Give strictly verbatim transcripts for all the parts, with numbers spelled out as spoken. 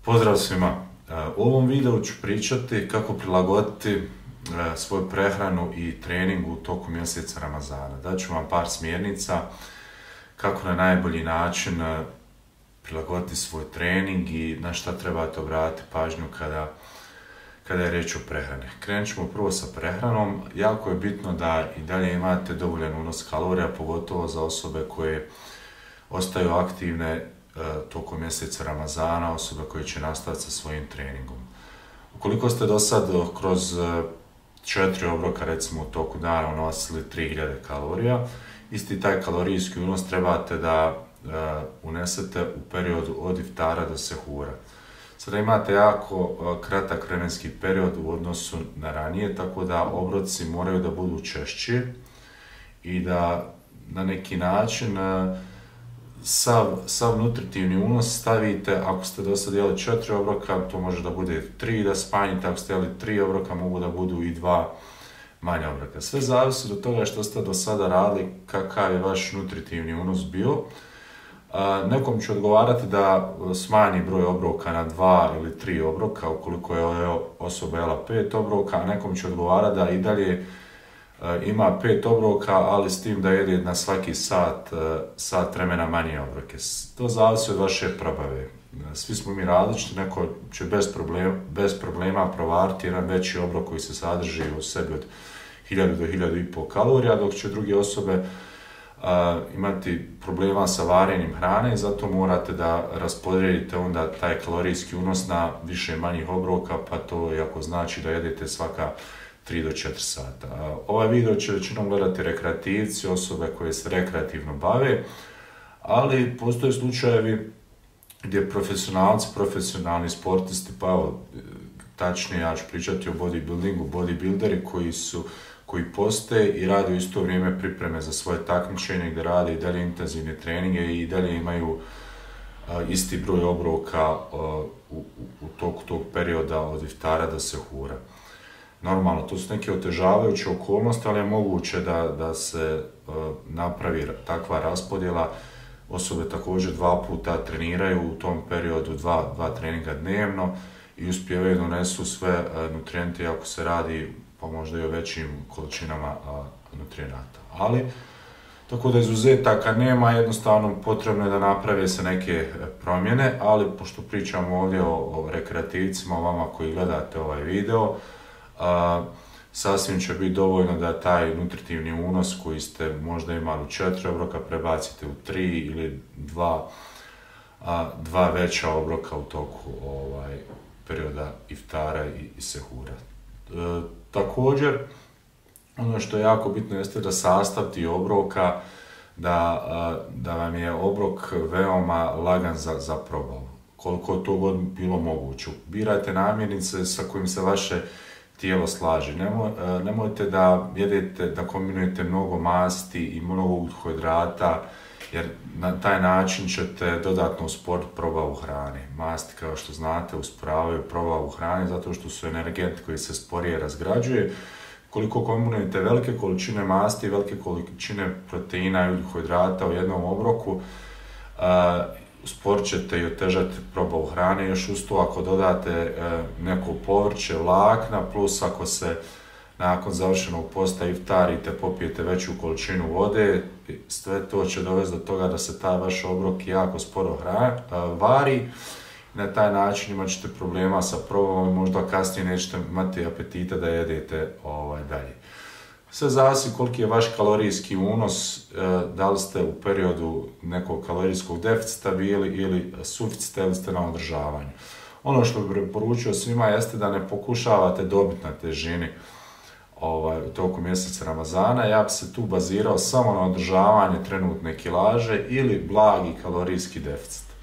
Pozdrav svima! U ovom videu ću pričati kako prilagoditi svoju prehranu i trening u toku mjeseca Ramazana. Daću vam par smjernica kako na najbolji način prilagoditi svoj trening i na šta trebate obratiti pažnju kada, kada je riječ o prehrani. Krenut ćemo prvo sa prehranom. Jako je bitno da i dalje imate dovoljan unos kalorija, pogotovo za osobe koje ostaju aktivne tokom mjeseca Ramazana, osobe koje će nastaviti sa svojim treningom. Ukoliko ste do sad kroz četiri obroka, recimo u toku dana, unosili tri hiljade kalorija, isti taj kalorijski unos trebate da unesete u periodu od iftara do sehura. Sada imate jako kratak vremenski period u odnosu na ranije, tako da obroci moraju da budu češći i da na neki način Sav, sav nutritivni unos stavite. Ako ste do sada jeli četiri obroka, to može da bude tri da smanjite, ako ste jeli tri obroka, mogu da budu i dva manja obroka. Sve zavisi od toga što ste do sada radili, kakav je vaš nutritivni unos bio. Nekom će odgovarati da smanji broj obroka na dva ili tri obroka, ukoliko je osoba jela pet obroka, a nekom će odgovarati da i dalje ima pet obroka, ali s tim da jede na svaki sat, sat vremena manje obroke. To zavisi od vaše probave. Svi smo mi različiti, neko će bez problema, bez problema provariti jedan veći obrok koji se sadrži u sebi od hiljadu do hiljadu i pol kalorija, dok će druge osobe a, imati problema sa varenjem hrane i zato morate da raspodijelite onda taj kalorijski unos na više manjih obroka, pa to jako znači da jedete svaka tri do četiri sata. Ovaj video će većinom gledati rekreativci, osobe koje se rekreativno bave, ali postoje slučajevi gdje profesionalci, profesionalni sportisti, pa evo, tačnije ja ću pričati o bodybuildingu, bodybuilderi koji su koji postoje i rade u isto vrijeme pripreme za svoje takmičenje, gdje rade i dalje intenzivne treninge i dalje imaju a, isti broj obroka a, u, u, u toku tog perioda od iftara do sehura. Normalno, to su neke otežavajuće okolnosti, ali je moguće da, da se uh, napravi takva raspodjela. Osobe također dva puta treniraju u tom periodu, dva, dva treninga dnevno i uspijevaju da donesu sve uh, nutrijente, ako se radi pa možda i o većim količinama uh, nutrijenata. Ali, tako da izuzetaka nema, jednostavno potrebno je da naprave se neke promjene, ali pošto pričamo ovdje o, o rekreativcima, o vama koji gledate ovaj video, Uh, sasvim će biti dovoljno da taj nutritivni unos koji ste možda imali u četiri obroka prebacite u tri ili dva, uh, dva veća obroka u toku ovaj, perioda iftara i, i sehura. Uh, također, ono što je jako bitno jeste da sastav tih obroka, da, uh, da vam je obrok veoma lagan za, za probavu. Koliko to god bilo moguće. Birajte namirnice sa kojim se vaše tijelo slaži. Nemoj, nemojte da jedete, da kombinujete mnogo masti i mnogo ugljohidrata, jer na taj način ćete dodatno usporiti probavu hrane. Masti, kao što znate, usporavaju probavu hrane zato što su energenti koji se sporije razgrađuje. Koliko kombinujete velike količine masti i velike količine proteina i ugljohidrata u jednom obroku, usporit ćete i otežati probavu hrane. Još uz to ako dodate e, neko povrće, vlakna, plus ako se nakon završenog posta iftarite, popijete veću količinu vode, sve to će dovesti do toga da se taj vaš obrok jako sporo hran, e, vari. Na taj način imat ćete problema sa probavom i možda kasnije nećete imati apetita da jedete ovaj, dalje. Sve zavisi koliki je vaš kalorijski unos, da li ste u periodu nekog kalorijskog deficita bili ili suficita ili ste na održavanju. Ono što bih preporučio svima jeste da ne pokušavate dobiti na težini ovaj, u toku mjeseca Ramazana. Ja bih se tu bazirao samo na održavanje trenutne kilaže ili blagi kalorijski deficit.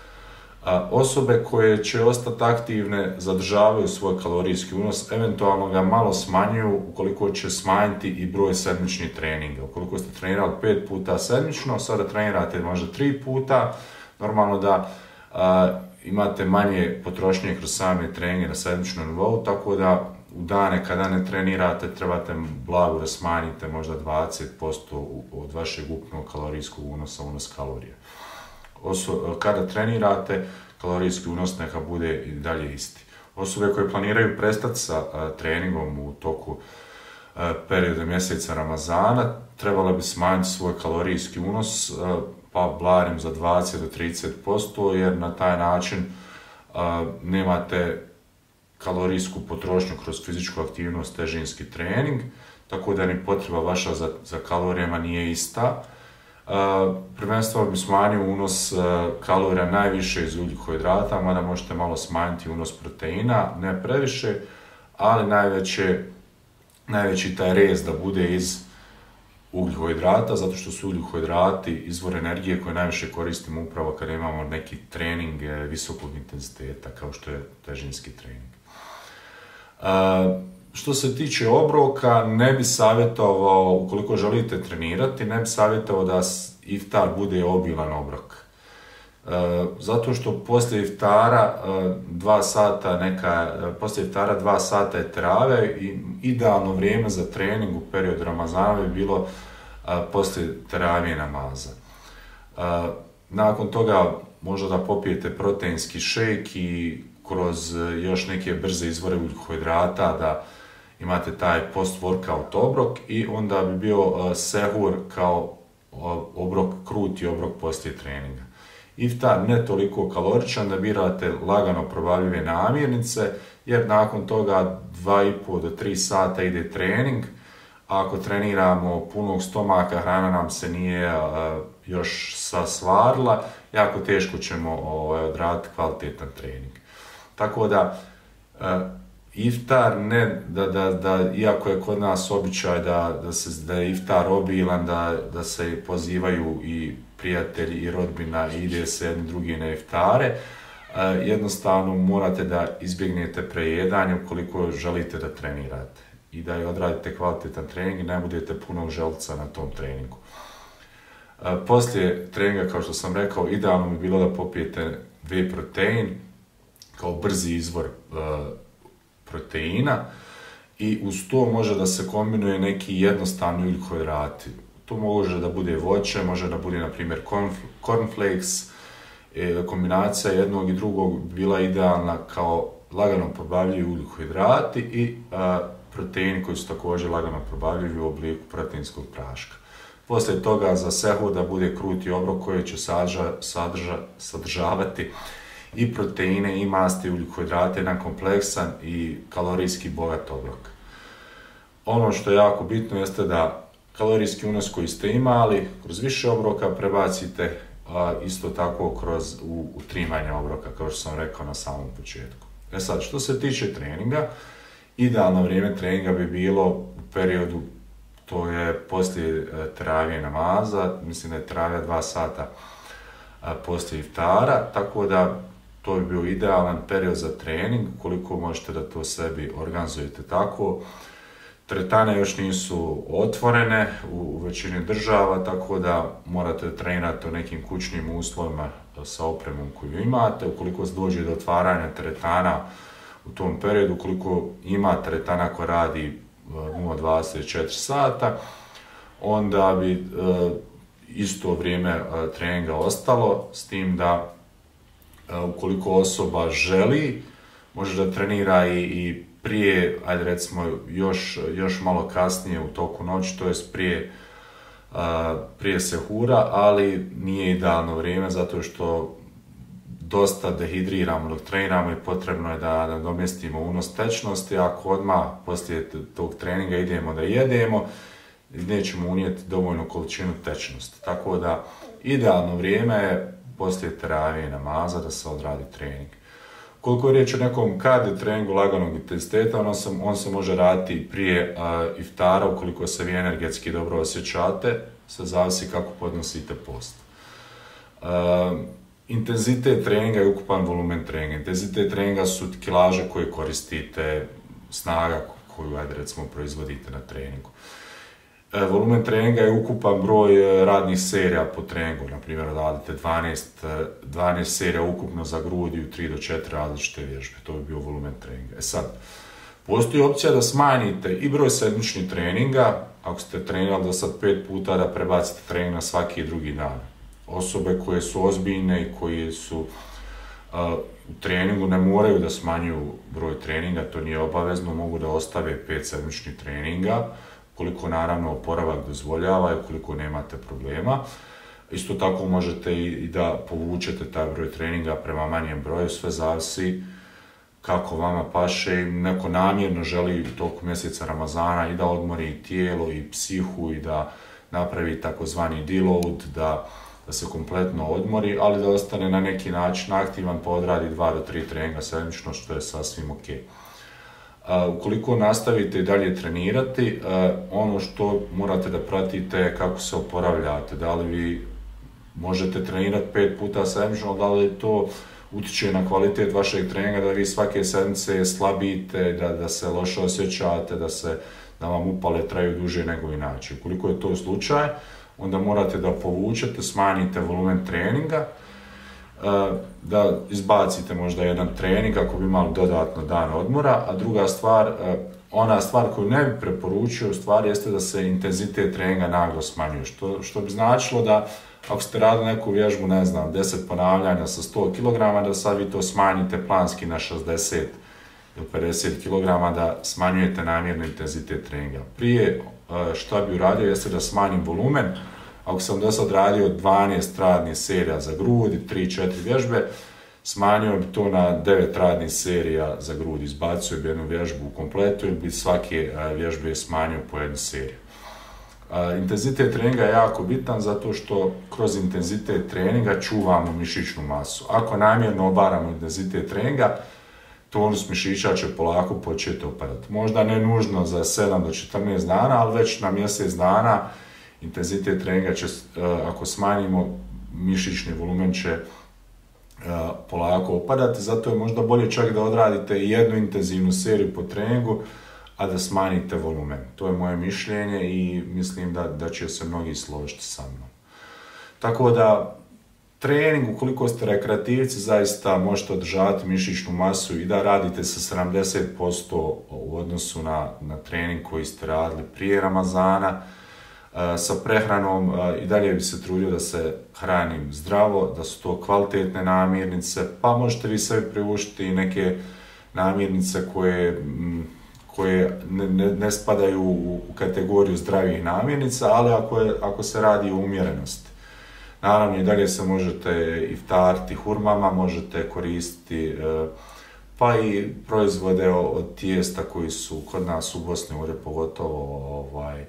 Osobe koje će ostati aktivne zadržavaju svoj kalorijski unos, eventualno ga malo smanjuju ukoliko će smanjiti i broj sedmičnih treninga. Ukoliko ste trenirali pet puta sedmično, sada trenirate možda tri puta, normalno da a, imate manje potrošnje kroz same treninge na sedmičnom nivou, tako da u dane kada ne trenirate trebate blago da smanjite možda dvadeset posto od vašeg ukupnog kalorijskog unosa, unos kalorija. Oso, kada trenirate, kalorijski unos neka bude i dalje isti. Osobe koje planiraju prestati sa treningom u toku perioda mjeseca Ramazana, trebale bi smanjiti svoj kalorijski unos pa barem za dvadeset do trideset posto, jer na taj način nemate kalorijsku potrošnju kroz fizičku aktivnost, težinski trening, tako da ni potreba vaša za, za kalorijama nije ista. Uh, prvenstveno bi smanjio unos uh, kalorija najviše iz ugljikohidrata, mada možete malo smanjiti unos proteina, ne previše, ali najveće, najveći taj rez da bude iz ugljikohidrata, zato što su ugljikohidrati izvor energije koje najviše koristimo upravo kada imamo neki trening visokog intenziteta, kao što je težinski trening. Uh, Što se tiče obroka, ne bi savjetovao, ukoliko želite trenirati, ne bi savjetovao da iftar bude obilan obrok. E, zato što poslije iftara e, dva sata neka, poslije iftara dva sata je terave i idealno vrijeme za trening u periodu Ramazana bi bilo e, poslije teravije namaza. E, nakon toga možda da popijete proteinski šejk i kroz još neke brze izvore ugljikohidrata da imate taj post-workout obrok i onda bi bio uh, sehur kao obrok, kruti obrok poslije treninga. Iftar ne toliko kaloričan da birate lagano probavljive namirnice, jer nakon toga dva i pol do tri sata ide trening, a ako treniramo punog stomaka, hrana nam se nije uh, još sasvarila, jako teško ćemo uh, odraditi kvalitetan trening. Tako da, uh, iftar, ne, da, da, da, iako je kod nas običaj da, da, se, da je iftar obilan, da, da se pozivaju i prijatelji i rodbina i ide se jedni drugi na iftare, jednostavno morate da izbjegnete prejedanje ukoliko želite da trenirate i da je odradite kvalitetan trening i ne budete punog želuca na tom treningu. Poslije treninga, kao što sam rekao, idealno bi bilo da popijete whey protein kao brzi izvor proteina i uz to može da se kombinuje neki jednostavni ugljikohidrati. To može da bude voće, može da bude na primjer cornflakes, kombinacija jednog i drugog bila idealna kao lagano probavljivi ugljikohidrati i a, proteini koji su također lagano probavljivi u obliku proteinskog praška. Poslije toga za sehur da bude kruti obrok koji će sadrža, sadrža, sadržavati i proteine, i masti, i ugljikohidrate, jedan kompleksan i kalorijski bogat obrok. Ono što je jako bitno jeste da kalorijski unos koji ste imali kroz više obroka prebacite a, isto tako kroz u, u tri manja obroka, kao što sam rekao na samom početku. E sad, što se tiče treninga, idealno vrijeme treninga bi bilo u periodu, to je poslije teravije namaza, mislim da je teravija dva sata a, poslije iftara, tako da to bi bio idealan period za trening, koliko možete da to sebi organizujete tako. Teretane još nisu otvorene u, u većini država, tako da morate trenirati u nekim kućnim uslovima sa opremom koju imate. Ukoliko se dođe do otvaranja teretana u tom periodu, ukoliko ima teretana koja radi nula dvadeset četiri sata, onda bi e, isto vrijeme e, treninga ostalo, s tim da ukoliko osoba želi, može da trenira i, i prije, ajde recimo još, još malo kasnije u toku noći, to jest prije, uh, prije sehura, ali nije idealno vrijeme zato što dosta dehidriramo dok treniramo i potrebno je da nadomjestimo unos tečnosti, ako odmah poslije tog treninga idemo da jedemo, nećemo unijeti dovoljnu količinu tečnosti. Tako da idealno vrijeme je poslije teravije namaza da se odradi trening. Koliko je riječ o nekom kardio treningu laganog intenziteta, on se, on se može raditi prije uh, iftara ukoliko se vi energetski dobro osjećate, sve zavisi kako podnosite post. Uh, intenzitet treninga je ukupan volumen treninga. Intenzitet treninga su kilaže koje koristite, snaga koju, ajde recimo, proizvodite na treningu. Volumen treninga je ukupan broj radnih serija po treningu, na primjer radite dvanaest, dvanaest serija ukupno za grudi u tri do četiri različite vježbe, to bi bio volumen treninga. E sad, postoji opcija da smanjite i broj sedmičnih treninga, ako ste trenirali do sad pet puta, da prebacite trening na svaki drugi dan. Osobe koje su ozbiljne i koje su U treningu ne moraju da smanjuju broj treninga, to nije obavezno, mogu da ostave pet sedmičnih treninga, koliko naravno oporavak dozvoljava i koliko nemate problema. Isto tako možete i da povučete taj broj treninga prema manjem broju, sve zavisi kako vama paše. Neko namjerno želi tokom mjeseca Ramazana i da odmori i tijelo i psihu i da napravi takozvani deload, da da se kompletno odmori, ali da ostane na neki način aktivan pa odradi dva do tri treninga sedmično, što je sasvim ok. Uh, ukoliko nastavite i dalje trenirati, uh, ono što morate da pratite je kako se oporavljate, da li vi možete trenirati pet puta sedmično, da li to utiče na kvalitet vašeg treninga, da vi svake sedmice slabite, da, da se loše osjećate, da, se, da vam upale traju duže nego inače. Ukoliko je to slučaj, onda morate da povučete, smanjite volumen treninga, da izbacite možda jedan trening ako bi imali dodatno dan odmora, a druga stvar, ona stvar koju ne bi preporučio u stvari jeste da se intenzitet treninga naglo smanjuje, što, što bi značilo da ako ste radili neku vježbu, ne znam, deset ponavljanja sa sto kilograma, da sad vi to smanjite planski na šezdeset ili pedeset kilograma, da smanjujete namjerno intenzitet treninga. Prije šta bi uradio jeste da smanjim volumen. Ako sam do sad radio dvanaest radnih serija za grudi, tri četiri vježbe, smanjio bi to na devet radnih serija za grudi. Izbacio bi jednu vježbu u kompletu ili bi svake vježbe smanjio po jednu seriju. Intenzitet treninga je jako bitan zato što kroz intenzitet treninga čuvamo mišićnu masu. Ako namjerno obaramo intenzitet treninga, tonus mišića će polako početi opadati. Možda ne nužno za sedam do četrnaest dana, ali već na mjesec dana intenzitet treninga će, ako smanjimo, mišićni volumen će polako opadati. Zato je možda bolje čak da odradite jednu intenzivnu seriju po treningu, a da smanjite volumen. To je moje mišljenje i mislim da, da će se mnogi složiti sa mnom. Tako da, trening, ukoliko ste rekreativci, zaista možete održavati mišićnu masu i da radite sa sedamdeset posto u odnosu na, na trening koji ste radili prije Ramazana. E, sa prehranom e, i dalje bi se trudio da se hranim zdravo, da su to kvalitetne namirnice, pa možete vi sebi priuštiti neke namirnice koje, m, koje ne, ne, ne spadaju u, u kategoriju zdravih namirnica, ali ako, je, ako se radi o umjerenosti. Naravno, i dalje se možete iftariti hurmama, možete koristiti pa i proizvode od tijesta koji su kod nas u Bosni pogotovo ovaj,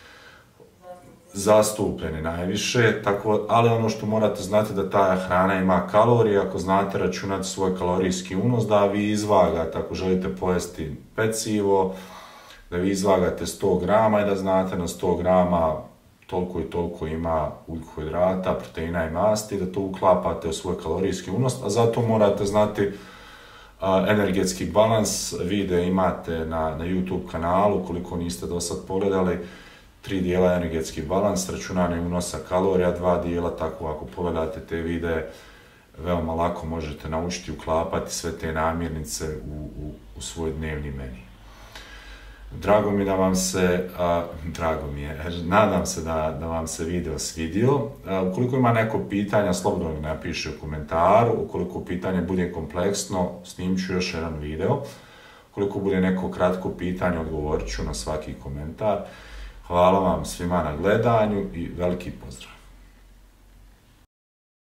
zastupljeni najviše, tako, ali ono što morate znati da ta hrana ima kalorije, ako znate računati svoj kalorijski unos, da vi izvagate, ako želite pojesti pecivo, da vi izvagate sto grama i da znate na sto grama toliko i toliko ima ugljikohidrata, proteina i masti, da to uklapate u svoj kalorijski unos, a zato morate znati a, energetski balans. Vide imate na, na YouTube kanalu, koliko niste do sad pogledali, tri dijela energetski balans, računanje unosa kalorija, dva dijela, tako ako pogledate te videe, veoma lako možete naučiti uklapati sve te namirnice u, u, u svoj dnevni meni. Drago mi da vam se, a, drago mi je, nadam se da, da vam se video svidio. A, ukoliko ima neko pitanja, slobodno mi napiše u komentaru. Ukoliko pitanje bude kompleksno, snimit ću još jedan video. Ukoliko bude neko kratko pitanje, odgovorit ću na svaki komentar. Hvala vam svima na gledanju i veliki pozdrav!